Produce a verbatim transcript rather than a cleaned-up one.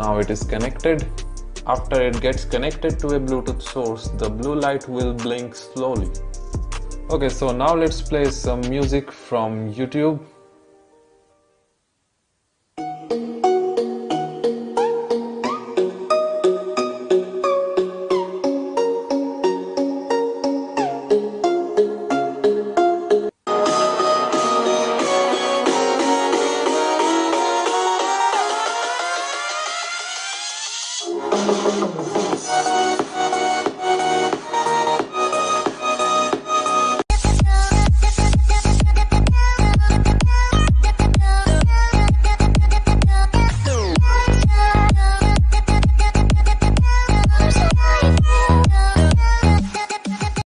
now it is connected. After it gets connected to a Bluetooth source, the blue light will blink slowly. Okay, so now let's play some music from YouTube.